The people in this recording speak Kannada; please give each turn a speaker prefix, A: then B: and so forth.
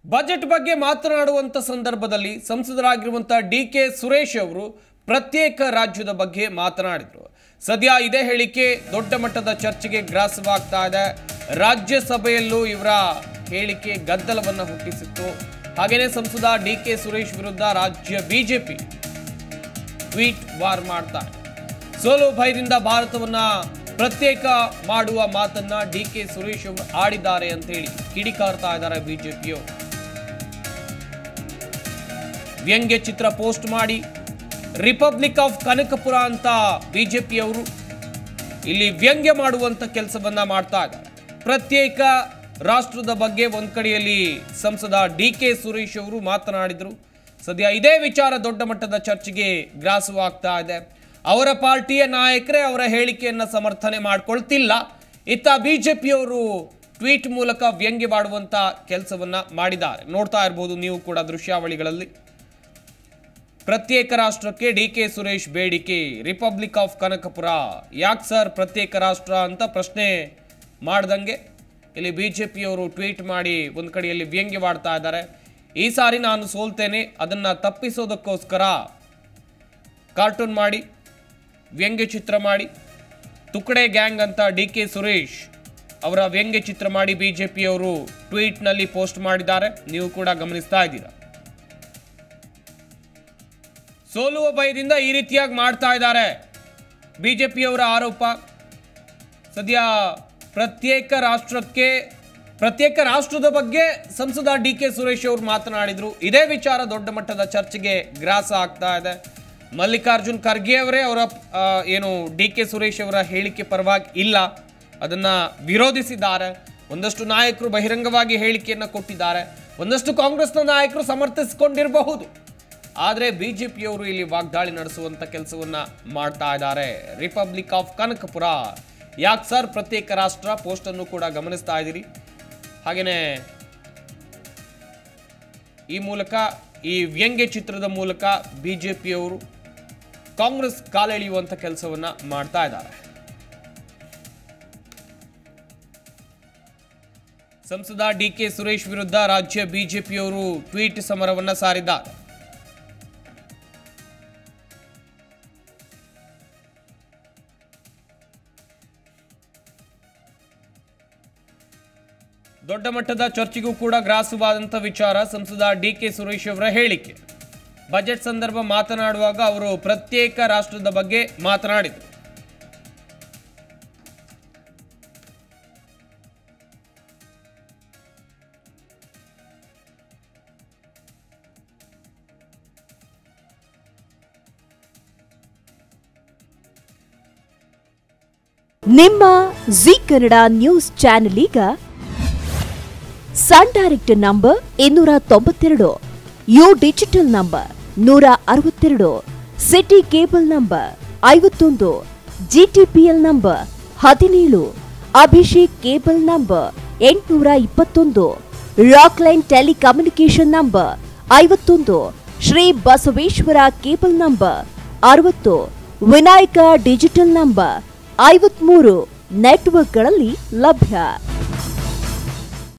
A: ಬಜೆಟ್ ಬಗ್ಗೆ ಮಾತನಾಡುವಂತ ಸಂದರ್ಭದಲ್ಲಿ ಸಂಸದರಾಗಿರುವಂತ ಡಿಕೆ ಸುರೇಶ್ ಅವರು ಪ್ರತ್ಯೇಕ ರಾಜ್ಯದ ಬಗ್ಗೆ ಮಾತನಾಡಿದರು. ಸದ್ಯ ಇದೇ ಹೇಳಿಕೆ ದೊಡ್ಡ ಮಟ್ಟದ ಚರ್ಚೆಗೆ ಗ್ರಾಸವಾಗ್ತಾ ಇದೆ. ರಾಜ್ಯಸಭೆಯಲ್ಲೂ ಇವರ ಹೇಳಿಕೆ ಗದ್ದಲವನ್ನು ಹುಟ್ಟಿಸಿತ್ತು. ಹಾಗೇನೇ ಸಂಸದ ಡಿಕೆ ಸುರೇಶ್ ವಿರುದ್ಧ ರಾಜ್ಯ ಬಿಜೆಪಿ ಟ್ವೀಟ್ ವಾರ್ ಮಾಡ್ತಾರೆ. ಸೋಲು ಭಯದಿಂದ ಭಾರತವನ್ನ ಪ್ರತ್ಯೇಕ ಮಾಡುವ ಮಾತನ್ನ ಡಿಕೆ ಸುರೇಶ್ ಅವರು ಆಡಿದ್ದಾರೆ ಅಂತ ಹೇಳಿ ಕಿಡಿಕಾರ್ತಾ ಇದ್ದಾರೆ ಬಿಜೆಪಿಯವರು. ವ್ಯಂಗ್ಯ ಚಿತ್ರ ಪೋಸ್ಟ್ ಮಾಡಿ ರಿಪಬ್ಲಿಕ್ ಆಫ್ ಕನಕಪುರ ಅಂತ ಬಿಜೆಪಿಯವರು ಇಲ್ಲಿ ವ್ಯಂಗ್ಯ ಮಾಡುವಂತ ಕೆಲಸವನ್ನ ಮಾಡ್ತಾ ಇದ್ದಾರೆ. ಪ್ರತ್ಯೇಕ ರಾಷ್ಟ್ರದ ಬಗ್ಗೆ ಒಂದ್ ಕಡೆಯಲ್ಲಿ ಸಂಸದ ಡಿಕೆ ಸುರೇಶ್ ಅವರು ಮಾತನಾಡಿದ್ರು. ಸದ್ಯ ಇದೇ ವಿಚಾರ ದೊಡ್ಡ ಮಟ್ಟದ ಚರ್ಚೆಗೆ ಗ್ರಾಸವಾಗ್ತಾ ಇದೆ. ಅವರ ಪಾರ್ಟಿಯ ನಾಯಕರೇ ಅವರ ಹೇಳಿಕೆಯನ್ನ ಸಮರ್ಥನೆ ಮಾಡ್ಕೊಳ್ತಿಲ್ಲ. ಇತ್ತ ಬಿಜೆಪಿಯವರು ಟ್ವೀಟ್ ಮೂಲಕ ವ್ಯಂಗ್ಯ ಮಾಡುವಂತ ಕೆಲಸವನ್ನ ಮಾಡಿದ್ದಾರೆ. ನೋಡ್ತಾ ಇರಬಹುದು ನೀವು ಕೂಡ ದೃಶ್ಯಾವಳಿಗಳಲ್ಲಿ. ಪ್ರತ್ಯೇಕ ರಾಷ್ಟ್ರಕ್ಕೆ ಡಿಕೆ ಸುರೇಶ್ ಬೇಡಿಕೆ, ರಿಪಬ್ಲಿಕ್ ಆಫ್ ಕನಕಪುರ. ಯಾಕೆ ಸರ್ ಪ್ರತ್ಯೇಕ ರಾಷ್ಟ್ರ ಅಂತ ಪ್ರಶ್ನೆ ಮಾಡ್ದಂಗೆ ಇಲ್ಲಿ ಬಿಜೆಪಿಯವರು ಟ್ವೀಟ್ ಮಾಡಿ ಒಂದು ಕಡೆಯಲ್ಲಿ ವ್ಯಂಗ್ಯವಾಡ್ತಾ ಇದ್ದಾರೆ. ಈ ಸಾರಿ ನಾನು ಸೋಲ್ತೇನೆ, ಅದನ್ನು ತಪ್ಪಿಸೋದಕ್ಕೋಸ್ಕರ ಕಾರ್ಟೂನ್ ಮಾಡಿ ವ್ಯಂಗ್ಯ ಚಿತ್ರ ಮಾಡಿ ತುಕಡೆ ಗ್ಯಾಂಗ್ ಅಂತ ಡಿಕೆ ಸುರೇಶ್ ಅವರ ವ್ಯಂಗ್ಯ ಚಿತ್ರ ಮಾಡಿ ಬಿಜೆಪಿಯವರು ಟ್ವೀಟ್ನಲ್ಲಿ ಪೋಸ್ಟ್ ಮಾಡಿದ್ದಾರೆ. ನೀವು ಕೂಡ ಗಮನಿಸ್ತಾ ಇದ್ದೀರಾ. ಸೋಲುವ ಭಯದಿಂದ ಈ ರೀತಿಯಾಗಿ ಮಾಡ್ತಾ ಇದ್ದಾರೆ ಬಿಜೆಪಿಯವರ ಆರೋಪ. ಸದ್ಯ ಪ್ರತ್ಯೇಕ ರಾಷ್ಟ್ರದ ಬಗ್ಗೆ ಸಂಸದ ಡಿಕೆ ಸುರೇಶ್ ಅವರು ಮಾತನಾಡಿದ್ರು. ಇದೇ ವಿಚಾರ ದೊಡ್ಡ ಮಟ್ಟದ ಚರ್ಚೆಗೆ ಗ್ರಾಸ ಆಗ್ತಾ ಇದೆ. ಮಲ್ಲಿಕಾರ್ಜುನ್ ಖರ್ಗೆ ಅವರೇ ಅವರ ಏನು ಡಿಕೆ ಸುರೇಶ್ ಅವರ ಹೇಳಿಕೆ ಪರವಾಗಿ ಇಲ್ಲ, ಅದನ್ನ ವಿರೋಧಿಸಿದ್ದಾರೆ. ಒಂದಷ್ಟು ನಾಯಕರು ಬಹಿರಂಗವಾಗಿ ಹೇಳಿಕೆಯನ್ನು ಕೊಟ್ಟಿದ್ದಾರೆ. ಒಂದಷ್ಟು ಕಾಂಗ್ರೆಸ್ನ ನಾಯಕರು ಸಮರ್ಥಿಸಿಕೊಂಡಿರಬಹುದು. ಆದರೆ ಬಿಜೆಪಿಯವರು ಇಲ್ಲಿ ವಾಗ್ದಾಳಿ ನಡೆಸುವಂತ ಕೆಲಸವನ್ನ ಮಾಡ್ತಾ ಇದ್ದಾರೆ. ರಿಪಬ್ಲಿಕ್ ಆಫ್ ಕನಕಪುರ, ಯಾಕೆ ಸರ್ ಪ್ರತ್ಯೇಕ ರಾಷ್ಟ್ರ ಪೋಸ್ಟ್ ಅನ್ನು ಕೂಡ ಗಮನಿಸ್ತಾ ಇದ್ದೀರಿ. ಹಾಗೇನೆ ಈ ಮೂಲಕ ಈ ವ್ಯಂಗ್ಯ ಚಿತ್ರದ ಮೂಲಕ ಬಿಜೆಪಿಯವರು ಕಾಂಗ್ರೆಸ್ ಕಾಲೆಳೆಯುವಂತ ಕೆಲಸವನ್ನ ಮಾಡ್ತಾ ಇದ್ದಾರೆ. ಸಂಸದ ಡಿಕೆ ಸುರೇಶ್ ವಿರುದ್ಧ ರಾಜ್ಯ ಬಿಜೆಪಿಯವರು ಟ್ವೀಟ್ ಸಮರವನ್ನ ಸಾರಿದ್ದಾರೆ. ದೊಡ್ಡ ಮಟ್ಟದ ಚರ್ಚೆಗೂ ಕೂಡ ಗ್ರಾಸವಾದಂಥ ವಿಚಾರ ಸಂಸದ ಡಿಕೆ ಸುರೇಶ್ ಅವರ ಹೇಳಿಕೆ. ಬಜೆಟ್ ಸಂದರ್ಭ ಮಾತನಾಡುವಾಗ ಅವರು ಪ್ರತ್ಯೇಕ ರಾಷ್ಟ್ರದ ಬಗ್ಗೆ ಮಾತನಾಡಿದರು.
B: ನಿಮ್ಮ ಜಿ ಕನ್ನಡ ನ್ಯೂಸ್ ಚಾನೆಲ್ ಈಗ Sun Direct number 292, U digital number 162, City cable number 51, GTPL number 17, Abhishek cable number 821, Rockline telecommunication number 51, Shri Basaveshwara cable number 60, Vinayaka digital number 53 ನೆಟ್ವರ್ಕ್ಗಳಲ್ಲಿ ಲಭ್ಯ.